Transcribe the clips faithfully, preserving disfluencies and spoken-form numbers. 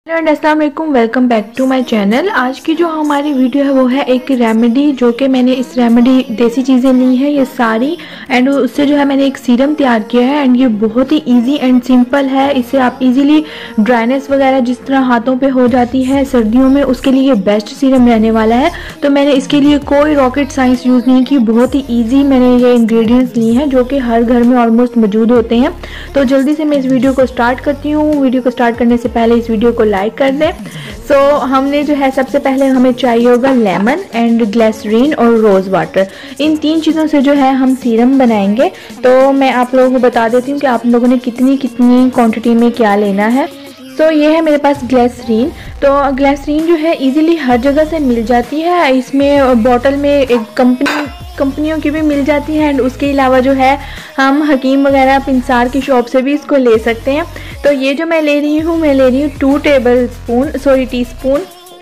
And अस्सलाम वालेकुम, welcome back to my channel. आज की जो हमारी वीडियो है वो है एक रेमेडी, जो कि मैंने इस रेमेडी देसी चीज़ें ली हैं ये सारी, एंड उससे जो है मैंने एक सीरम तैयार किया है। एंड ये बहुत ही इजी एंड सिंपल है। इससे आप इजीली ड्राइनेस वगैरह जिस तरह हाथों पे हो जाती है सर्दियों में, उसके लिए ये बेस्ट सीरम रहने वाला है। तो मैंने इसके लिए कोई रॉकेट साइंस यूज़ नहीं की, बहुत ही ईजी मैंने ये इंग्रेडिएंट्स लिए हैं जो कि हर घर में ऑलमोस्ट मौजूद होते हैं। तो जल्दी से मैं इस वीडियो को स्टार्ट करती हूँ। वीडियो को स्टार्ट करने से पहले इस वीडियो को लाइक कर दें। सो so, हमने जो है सबसे पहले हमें चाहिए होगा लेमन एंड ग्लिसरीन और रोज़ वाटर। इन तीन चीज़ों से जो है हम सीरम बनाएंगे। तो मैं आप लोगों को बता देती हूँ कि आप लोगों ने कितनी कितनी क्वांटिटी में क्या लेना है। तो so, ये है मेरे पास ग्लिसरीन। तो ग्लिसरीन जो है इजीली हर जगह से मिल जाती है। इसमें बॉटल में एक कंपनी कंपनियों की भी मिल जाती है, एंड उसके अलावा जो है हम हकीम वगैरह पिंसार की शॉप से भी इसको ले सकते हैं। तो ये जो मैं ले रही हूँ मैं ले रही हूँ two tablespoon sorry teaspoon.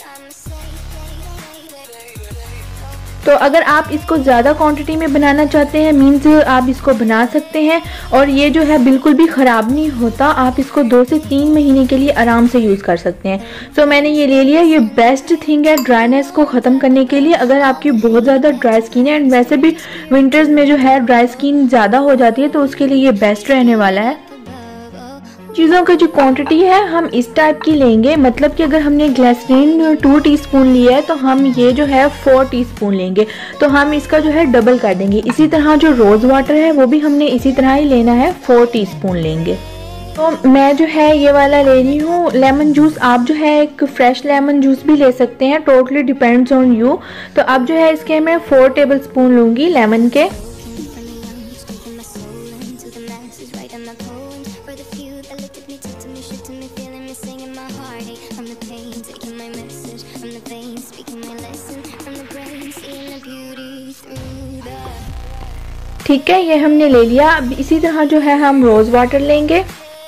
तो अगर आप इसको ज़्यादा क्वांटिटी में बनाना चाहते हैं मीन्स आप इसको बना सकते हैं, और ये जो है बिल्कुल भी ख़राब नहीं होता। आप इसको दो से तीन महीने के लिए आराम से यूज़ कर सकते हैं। सो so, मैंने ये ले लिया। ये बेस्ट थिंग है ड्राइनेस को ख़त्म करने के लिए। अगर आपकी बहुत ज़्यादा ड्राई स्किन है, एंड वैसे भी विंटर्स में जो है ड्राई स्किन ज़्यादा हो जाती है, तो उसके लिए ये बेस्ट रहने वाला है। चीज़ों की जो क्वांटिटी है हम इस टाइप की लेंगे, मतलब कि अगर हमने ग्लिसरीन टू टीस्पून लिया है तो हम ये जो है फोर टीस्पून लेंगे। तो हम इसका जो है डबल कर देंगे। इसी तरह जो रोज़ वाटर है वो भी हमने इसी तरह ही लेना है, फोर टीस्पून लेंगे। तो मैं जो है ये वाला ले रही हूँ लेमन जूस। आप जो है एक फ्रेश लेमन जूस भी ले सकते हैं, टोटली डिपेंड्स ऑन यू। तो अब जो है इसके मैं फोर टेबल स्पून लूँगी लेमन के। ठीक है, ये हमने ले लिया। अब इसी तरह जो है हम रोज़ वाटर लेंगे।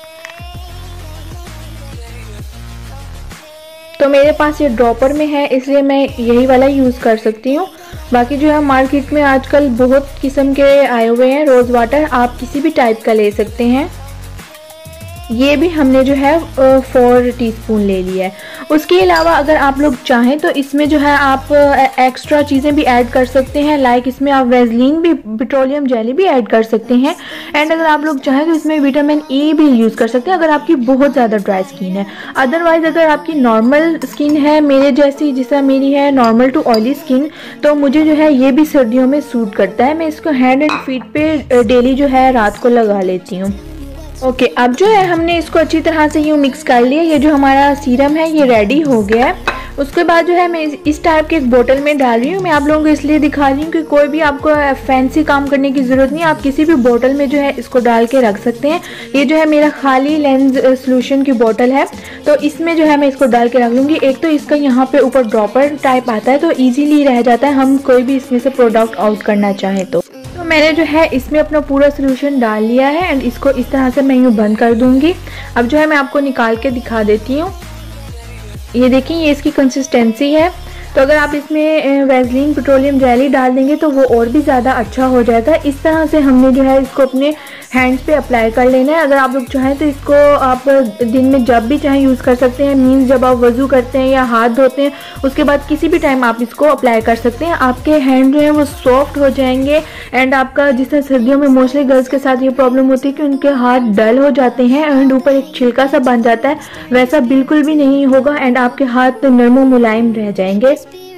तो मेरे पास ये ड्रॉपर में है इसलिए मैं यही वाला यूज़ कर सकती हूँ। बाकी जो है मार्केट में आजकल बहुत किस्म के आए हुए हैं रोज़ वाटर, आप किसी भी टाइप का ले सकते हैं। ये भी हमने जो है फोर टीस्पून ले लिया है। उसके अलावा अगर आप लोग चाहें तो इसमें जो है आप एक्स्ट्रा चीज़ें भी ऐड कर सकते हैं, लाइक इसमें आप वेज़लीन भी, पेट्रोलियम जेली भी ऐड कर सकते हैं। एंड अगर आप लोग चाहें तो इसमें विटामिन ई भी यूज़ कर सकते हैं अगर आपकी बहुत ज़्यादा ड्राई स्किन है। अदरवाइज़ अगर आपकी नॉर्मल स्किन है मेरे जैसी, जैसा मेरी है नॉर्मल टू ऑयली स्किन, तो मुझे जो है ये भी सर्दियों में सूट करता है। मैं इसको हैंड एंड फीट पे डेली जो है रात को लगा लेती हूँ। ओके okay, अब जो है हमने इसको अच्छी तरह से यूँ मिक्स कर लिया। ये जो हमारा सीरम है ये रेडी हो गया है। उसके बाद जो है मैं इस टाइप के एक बोतल में डाल रही हूँ। मैं आप लोगों को इसलिए दिखा रही हूँ कि कोई भी आपको फैंसी काम करने की ज़रूरत नहीं, आप किसी भी बोतल में जो है इसको डाल के रख सकते हैं। ये जो है मेरा खाली लेंस सोल्यूशन की बोतल है, तो इसमें जो है मैं इसको डाल के रख लूँगी। एक तो इसका यहाँ पे ऊपर ड्रॉपर टाइप आता है तो ईजीली रह जाता है, हम कोई भी इसमें से प्रोडक्ट आउट करना चाहें तो। तो मैंने जो है इसमें अपना पूरा सोल्यूशन डाल लिया है, एंड इसको इस तरह से मैं यूँ बंद कर दूँगी। अब जो है मैं आपको निकाल के दिखा देती हूँ। ये देखिए ये इसकी कंसिस्टेंसी है। तो अगर आप इसमें वेज़लीन पेट्रोलियम जेली डाल देंगे तो वो और भी ज़्यादा अच्छा हो जाता है। इस तरह से हमने जो है इसको अपने हैंड्स पे अप्लाई कर लेना है। अगर आप लोग चाहें तो इसको आप दिन में जब भी चाहें यूज़ कर सकते हैं, मीन्स जब आप वज़ू करते हैं या हाथ धोते हैं उसके बाद किसी भी टाइम आप इसको अप्लाई कर सकते हैं। आपके हैंड जो है वो सॉफ्ट हो जाएंगे, एंड आपका जिस तरह सर्दियों में मोस्टली गर्ल्स के साथ ये प्रॉब्लम होती है कि उनके हाथ डल हो जाते हैं एंड ऊपर एक छिलका सा बन जाता है, वैसा बिल्कुल भी नहीं होगा, एंड आपके हाथ नरम मुलायम रह जाएंगे।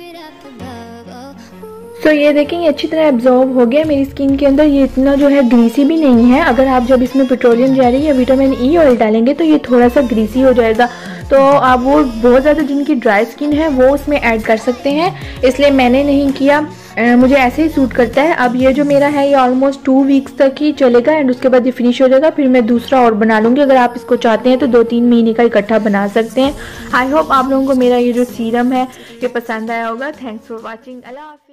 सो so, ये देखें ये अच्छी तरह एब्जॉर्ब हो गया मेरी स्किन के अंदर। ये इतना जो है ग्रीसी भी नहीं है। अगर आप जब इसमें पेट्रोलियम जेली या विटामिन ई ऑयल डालेंगे तो ये थोड़ा सा ग्रीसी हो जाएगा। तो आप वो बहुत ज़्यादा जिनकी ड्राई स्किन है वो उसमें ऐड कर सकते हैं, इसलिए मैंने नहीं किया। आ, मुझे ऐसे ही सूट करता है। अब ये जो मेरा है ये ऑलमोस्ट टू वीक्स तक ही चलेगा, एंड उसके बाद ये फिनिश हो जाएगा। फिर मैं दूसरा और बना लूँगी। अगर आप इसको चाहते हैं तो दो तीन महीने का इकट्ठा बना सकते हैं। आई होप आप लोगों को मेरा ये जो सीरम है ये पसंद आया होगा। Thanks for watching. अल्लाह हाफ़िज़।